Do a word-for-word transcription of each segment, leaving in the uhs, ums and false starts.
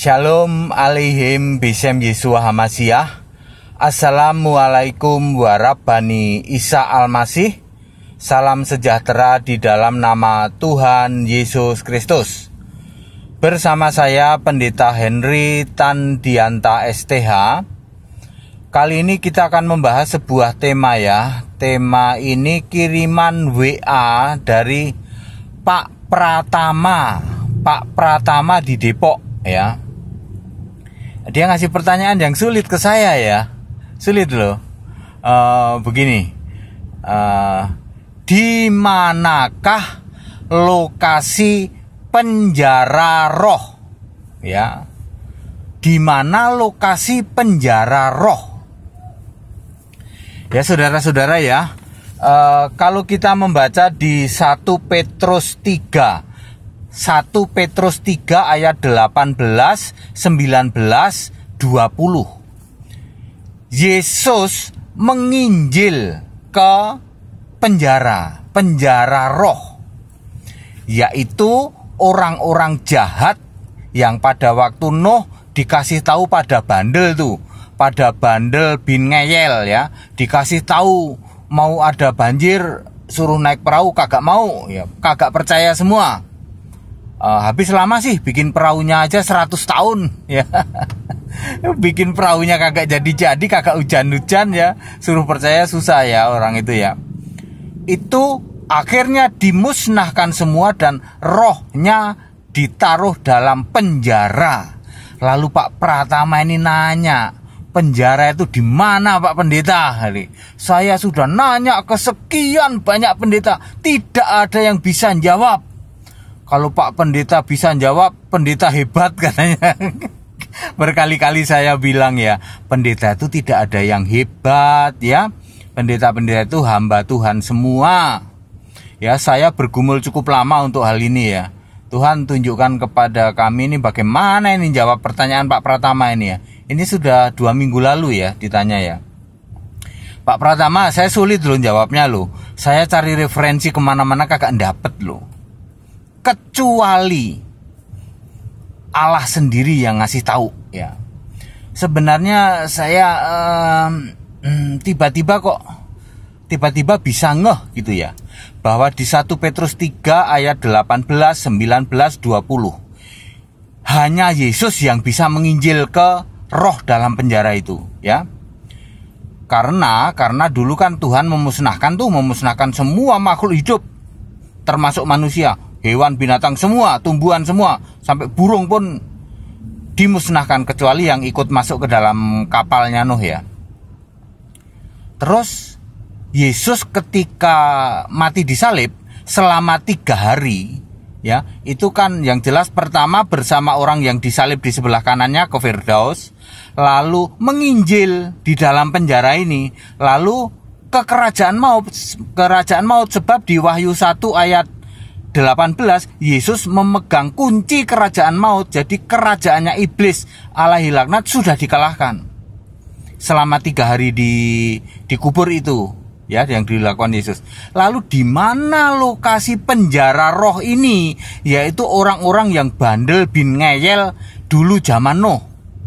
Shalom alaihim bisem Yesua Hamasiah. Assalamualaikum warahmatullahi Isa Al-Masih. Salam sejahtera di dalam nama Tuhan Yesus Kristus. Bersama saya Pendeta Henry Tandianta S T H. Kali ini kita akan membahas sebuah tema ya. Tema ini kiriman W A dari Pak Pratama. Pak Pratama di Depok ya. Dia ngasih pertanyaan yang sulit ke saya ya. Sulit loh. uh, Begini, uh, di manakah lokasi penjara roh? Ya, di mana lokasi penjara roh? Ya saudara-saudara ya, uh, kalau kita membaca di satu Petrus tiga satu Petrus tiga ayat delapan belas, sembilan belas, dua puluh. Yesus menginjil ke penjara, penjara roh, yaitu orang-orang jahat yang pada waktu Nuh dikasih tahu pada bandel tuh, pada bandel bin ngeyel ya, dikasih tahu mau ada banjir suruh naik perahu kagak mau ya, kagak percaya semua. Uh, habis lama sih bikin perahunya aja seratus tahun ya. Bikin perahunya kagak jadi-jadi, kagak hujan-hujan ya. Suruh percaya susah ya orang itu ya. Itu akhirnya dimusnahkan semua dan rohnya ditaruh dalam penjara. Lalu Pak Pratama ini nanya, penjara itu di mana Pak Pendeta? Saya sudah nanya ke sekian banyak pendeta, tidak ada yang bisa jawab. Kalau Pak Pendeta bisa jawab, pendeta hebat katanya. Berkali-kali saya bilang ya, pendeta itu tidak ada yang hebat ya. Pendeta-pendeta itu hamba Tuhan semua. Ya, saya bergumul cukup lama untuk hal ini ya. Tuhan tunjukkan kepada kami ini bagaimana ini jawab pertanyaan Pak Pratama ini ya. Ini sudah dua minggu lalu ya ditanya ya. Pak Pratama, saya sulit loh jawabnya loh. Saya cari referensi kemana-mana kagak dapet loh. Kecuali Allah sendiri yang ngasih tahu ya. Sebenarnya saya um, tiba-tiba kok tiba-tiba bisa ngeh gitu ya, bahwa di satu Petrus tiga ayat delapan belas, sembilan belas, dua puluh hanya Yesus yang bisa menginjil ke roh dalam penjara itu ya. Karena karena dulu kan Tuhan memusnahkan tuh memusnahkan semua makhluk hidup termasuk manusia, hewan, binatang semua, tumbuhan semua, sampai burung pun dimusnahkan kecuali yang ikut masuk ke dalam kapalnya Nuh ya. Terus Yesus ketika mati disalib selama tiga hari ya, itu kan yang jelas pertama bersama orang yang disalib di sebelah kanannya ke Firdaus, lalu menginjil di dalam penjara ini, lalu ke kerajaan maut, kerajaan maut sebab di Wahyu satu ayat delapan belas Yesus memegang kunci kerajaan maut. Jadi kerajaannya iblis alaihi laknat sudah dikalahkan selama tiga hari di dikubur itu ya, yang dilakukan Yesus. Lalu di mana lokasi penjara roh ini? Yaitu orang-orang yang bandel bin ngeyel dulu zaman Nuh.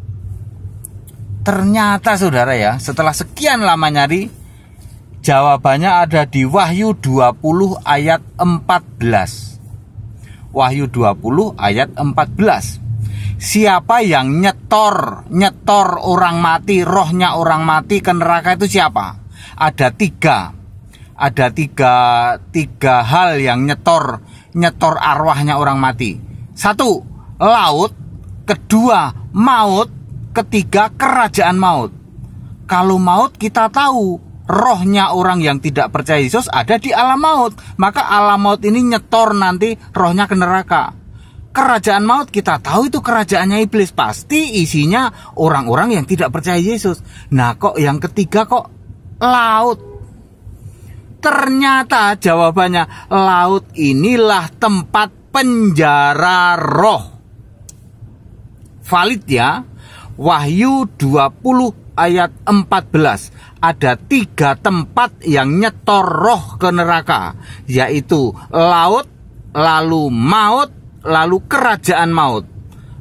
Ternyata saudara ya, setelah sekian lama nyari, jawabannya ada di Wahyu dua puluh ayat empat belas. Wahyu dua puluh ayat empat belas. Siapa yang nyetor, nyetor orang mati, rohnya orang mati ke neraka itu siapa? Ada tiga. Ada tiga, tiga hal yang nyetor, nyetor arwahnya orang mati. Satu, laut. Kedua, maut. Ketiga, kerajaan maut. Kalau maut kita tahu, rohnya orang yang tidak percaya Yesus ada di alam maut. Maka alam maut ini nyetor nanti rohnya ke neraka. Kerajaan maut kita tahu itu kerajaannya iblis. Pasti isinya orang-orang yang tidak percaya Yesus. Nah kok yang ketiga kok laut? Ternyata jawabannya laut inilah tempat penjara roh. Valid ya. Wahyu dua puluh ayat empat belas. Ada tiga tempat yang nyetor roh ke neraka, yaitu laut, lalu maut, lalu kerajaan maut.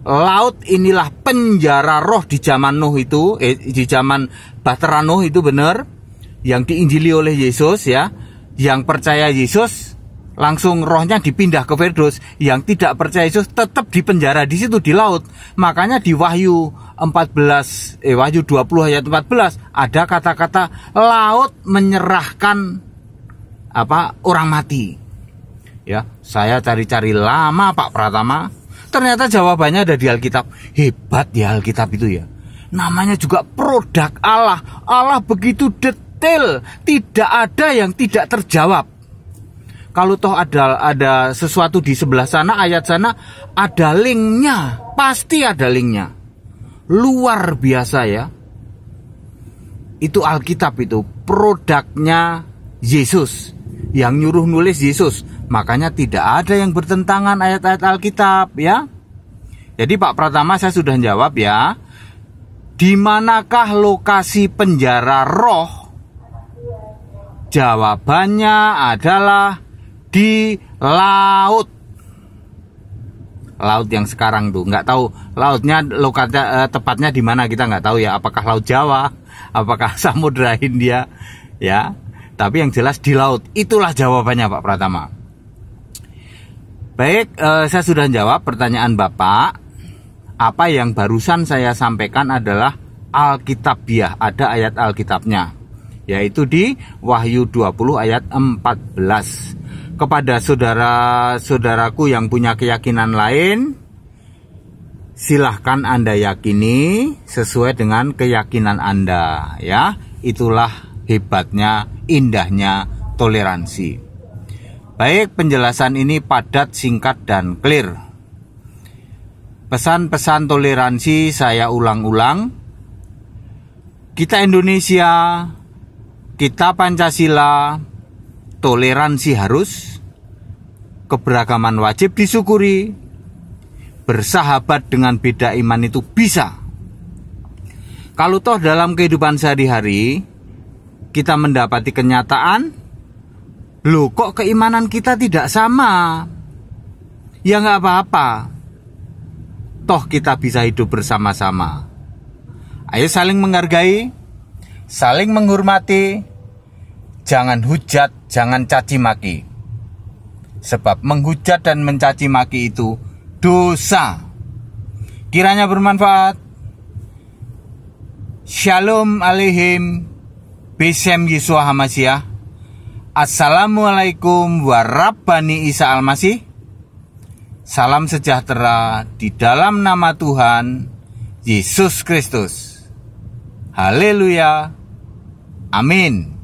laut inilah penjara roh di zaman Nuh itu, eh, di zaman Bahtera Nuh itu benar, yang diinjili oleh Yesus ya, yang percaya Yesus langsung rohnya dipindah ke Firdaus, yang tidak percaya Yesus tetap di penjara di situ di laut. Makanya di Wahyu empat belas, eh Wahyu dua puluh ayat empat belas ada kata-kata laut menyerahkan apa orang mati. Ya, saya cari-cari lama Pak Pratama. Ternyata jawabannya ada di Alkitab. Hebat ya Alkitab itu ya. Namanya juga produk Allah. Allah begitu detail. Tidak ada yang tidak terjawab. Kalau toh ada ada sesuatu di sebelah sana, ayat sana, ada linknya. Pasti ada linknya. Luar biasa ya. Itu Alkitab itu. Produknya Yesus. Yang nyuruh nulis Yesus. Makanya tidak ada yang bertentangan ayat-ayat Alkitab ya. Jadi Pak Pratama saya sudah jawab ya. Di manakah lokasi penjara roh? Jawabannya adalah di laut. Laut yang sekarang tuh, nggak tahu lautnya lokasinya eh, tepatnya di mana kita nggak tahu ya. Apakah Laut Jawa, apakah Samudra Hindia ya. Tapi yang jelas di laut. Itulah jawabannya Pak Pratama. Baik, eh, saya sudah jawab pertanyaan Bapak. Apa yang barusan saya sampaikan adalah Alkitabiah, ada ayat Alkitabnya, yaitu di Wahyu dua puluh ayat empat belas. Kepada saudara-saudaraku yang punya keyakinan lain, silahkan Anda yakini sesuai dengan keyakinan Anda ya. Itulah hebatnya, indahnya toleransi. Baik, penjelasan ini padat, singkat, dan clear. Pesan-pesan toleransi saya ulang-ulang. Kita Indonesia, kita Pancasila, toleransi harus, keberagaman wajib disyukuri, bersahabat dengan beda iman itu bisa. Kalau toh dalam kehidupan sehari-hari kita mendapati kenyataan, loh kok keimanan kita tidak sama? Ya nggak apa-apa. Toh kita bisa hidup bersama-sama. Ayo saling menghargai, saling menghormati, jangan hujat, jangan caci maki. Sebab menghujat dan mencaci maki itu dosa. Kiranya bermanfaat. Shalom aleihim. Besem Yesua Hamasiah. Assalamualaikum warahmatullahi Isa Al-Masih. Salam sejahtera di dalam nama Tuhan Yesus Kristus. Haleluya. Amin.